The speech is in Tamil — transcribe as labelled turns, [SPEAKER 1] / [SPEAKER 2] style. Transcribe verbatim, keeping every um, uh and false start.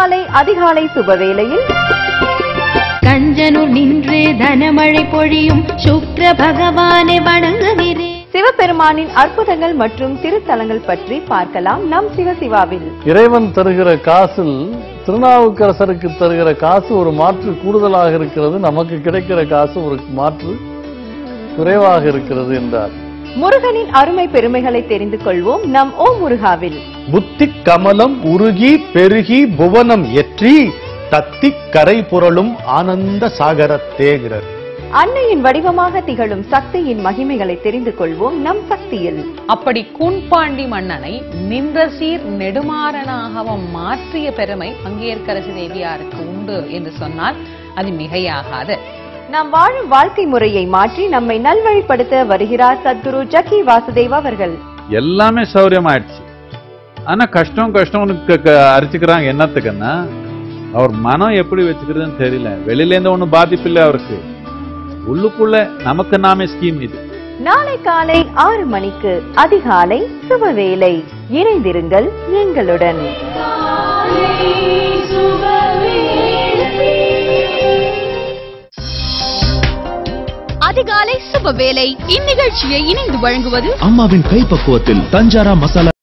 [SPEAKER 1] நாளை அதிகாலை சுபவேளையில்
[SPEAKER 2] கஞ்சனூர் நின்று தனமழை பொழியும் சுக்கிர பகவானை வணங்குகிறேன்.
[SPEAKER 1] சிவபெருமானின் அற்புதங்கள் மற்றும் திருத்தலங்கள் பற்றி பார்க்கலாம் நம் சிவசிவாவில்.
[SPEAKER 3] இறைவன் தருகிற காசில் திருநாவுக்கரசருக்கு தருகிற காசு ஒரு மாற்று கூடுதலாக இருக்கிறது, நமக்கு கிடைக்கிற காசு ஒரு மாற்று குறைவாக இருக்கிறது என்றார்.
[SPEAKER 1] முருகனின் அருமை பெருமைகளை தெரிந்து கொள்வோம் நம் ஓ முருகாவில்.
[SPEAKER 4] புத்தி கமலம் உருகி பெருகி புவனம் எற்றி தத்தி கரை புரளும் ஆனந்த சாகரத்தேகிறார்.
[SPEAKER 1] அன்னையின் வடிவமாக திகழும் சக்தியின் மகிமைகளை தெரிந்து கொள்வோம் நம் சக்தியில்.
[SPEAKER 5] அப்படி கூன்பாண்டி மன்னனை நின்ற சீர் நெடுமாறனாகவும் மாற்றிய பெருமை மங்கையர்க்கரசி தேவியாருக்கு உண்டு என்று சொன்னால் அது மிகையாகாது.
[SPEAKER 1] நாம் வாழும் வாழ்க்கை முறையை மாற்றி நம்மை நல்வழிப்படுத்த வருகிறார் சத்குரு ஜக்கி வாசுதேவ் அவர்கள்.
[SPEAKER 6] எல்லாமே சௌரியமாயிடுச்சு, ஆனா கஷ்டம் கஷ்டம் அரிச்சுக்கிறாங்க. என்னத்துக்குன்னா அவர் மனம் எப்படி வச்சுக்கிறதுன்னு தெரியல. வெளியில இருந்து ஒன்னும் பாதிப்பு இல்லை அவருக்கு, உள்ளுக்குள்ள நமக்கு நாமே ஸ்கீம் இது.
[SPEAKER 1] நாளை காலை ஆறு மணிக்கு அதிகாலை சுபவேளை. இணைந்திருங்கள் எங்களுடன்.
[SPEAKER 7] அதிகாலை சுபவேளை இந்நிகழ்ச்சியை இணைந்து வழங்குவது
[SPEAKER 8] அம்மாவின் கைப்பக்குவத்தில் தஞ்சாரா மசாலா.